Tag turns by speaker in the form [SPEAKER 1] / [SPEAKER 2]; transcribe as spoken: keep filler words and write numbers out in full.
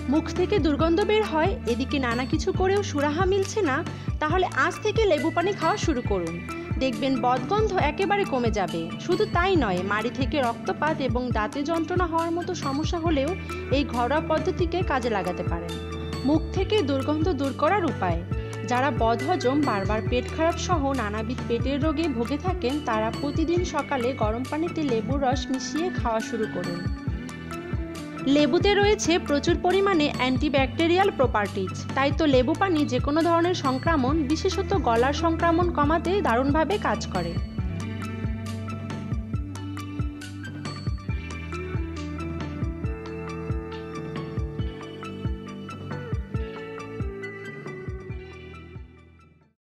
[SPEAKER 1] মুখ থেকে দুর্গন্ধ বের হয়, এদিকে নানা কিছু করেও সুরাহা মিলছে না, তাহলে আজ থেকে লেবু পানি খাওয়া শুরু করুন। দেখবেন বদগন্ধ একেবারে কমে যাবে। শুধু তাই নয়, মাড়ি থেকে রক্তপাত এবং দাঁতে যন্ত্রণা হওয়ার মতো সমস্যা হলেও এই ঘরোয়া পদ্ধতিকে কাজে লাগাতে পারেন। মুখ থেকে দুর্গন্ধ দূর করার উপায়। যারা বদহজম, বারবার পেট খারাপ সহ নানাবিধ পেটের রোগে ভুগে থাকেন, তারা প্রতিদিন সকালে গরম পানিতে লেবুর রস মিশিয়ে খাওয়া শুরু করুন। লেবুতে রয়েছে প্রচুর পরিমাণে অ্যান্টিব্যাকটেরিয়াল প্রপার্টিজ, তাই তো লেবু পানি যে কোনো ধরনের সংক্রমণ, বিশেষত গলার সংক্রমণ কমাতে দারুণভাবে কাজ করে।